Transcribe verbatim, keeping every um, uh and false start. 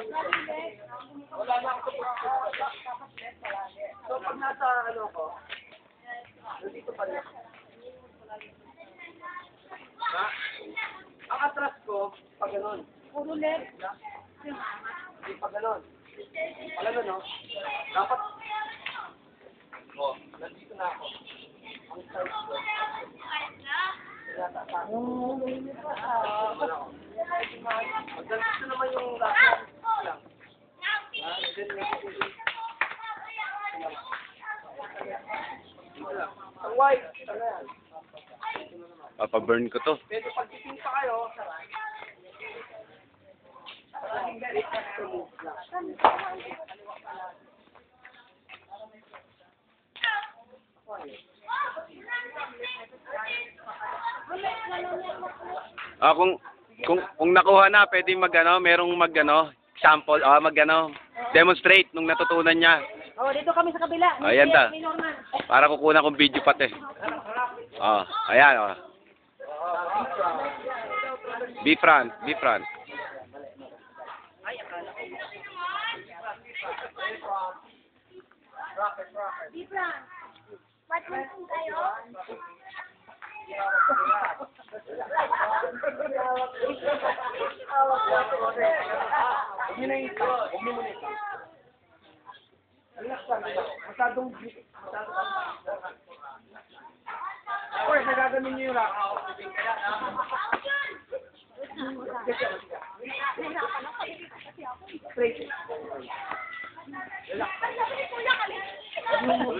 Wala na ako sa. So, pag nasa ano ko, nandito pa rin. Ha? Ang atras ko, pag ganon. Puro left. Hindi pag ganon. Pag ganon, no? Dapat, oh, nandito na ako. Ang size ko. Oo, hindi pa. Magdalito naman yung lasa. Lang. Ang white. Ano yan? Papaburn ko to. Pero pag titing pa kayo, Ah, kung kung kung nakuha na, pwede magano, merong magano, sample, ah, magano, demonstrate nung natutunan niya. Oh, dito kami sa kabila. Ayan ta. May Norman. Para kukunan kong video pati. Oh, ayan oh. Be front, be front. Different. What was tayo? huwag nyo na yung huwag nyo muna yung relax lang, relax. Masyadong masyadong of course, nagagamin nyo yung rock. Straight.